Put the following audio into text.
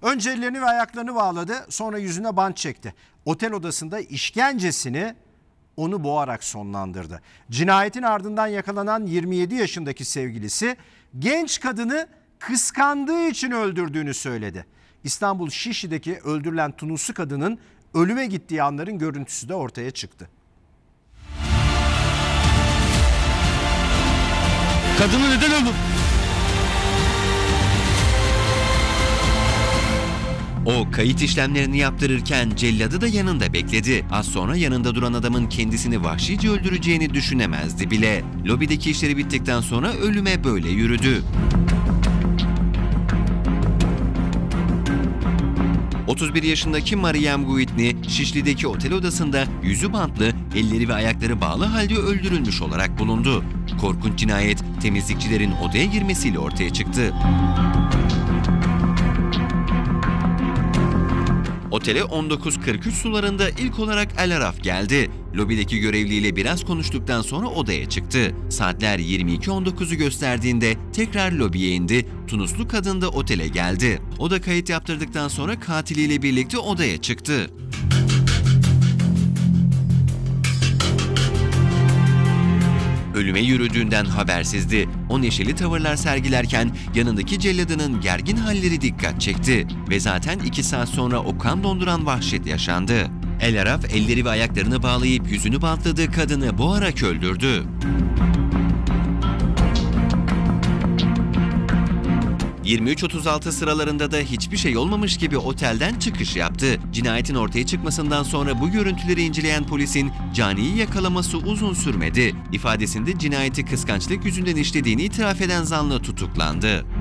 Önce ellerini ve ayaklarını bağladı, sonra yüzüne bant çekti. Otel odasında işkencesini onu boğarak sonlandırdı. Cinayetin ardından yakalanan 27 yaşındaki sevgilisi genç kadını kıskandığı için öldürdüğünü söyledi. İstanbul Şişli'deki öldürülen Tunuslu kadının ölüme gittiği anların görüntüsü de ortaya çıktı. Kadını neden öldü? O kayıt işlemlerini yaptırırken celladı da yanında bekledi. Az sonra yanında duran adamın kendisini vahşice öldüreceğini düşünemezdi bile. Lobideki işleri bittikten sonra ölüme böyle yürüdü. 31 yaşındaki Meryem Guitni, Şişli'deki otel odasında yüzü bantlı, elleri ve ayakları bağlı halde öldürülmüş olarak bulundu. Korkunç cinayet temizlikçilerin odaya girmesiyle ortaya çıktı. Otele 19.43 sularında ilk olarak El Araf geldi. Lobideki görevliyle biraz konuştuktan sonra odaya çıktı. Saatler 22.19'u gösterdiğinde tekrar lobiye indi. Tunuslu kadın da otele geldi. O da kayıt yaptırdıktan sonra katiliyle birlikte odaya çıktı. Ölüme yürüdüğünden habersizdi. O neşeli tavırlar sergilerken yanındaki celladının gergin halleri dikkat çekti. Ve zaten 2 saat sonra o kan donduran vahşet yaşandı. El Araf elleri ve ayaklarını bağlayıp yüzünü bantladığı kadını boğarak öldürdü. 23.36 sıralarında da hiçbir şey olmamış gibi otelden çıkış yaptı. Cinayetin ortaya çıkmasından sonra bu görüntüleri inceleyen polisin caniyi yakalaması uzun sürmedi. İfadesinde cinayeti kıskançlık yüzünden işlediğini itiraf eden zanlı tutuklandı.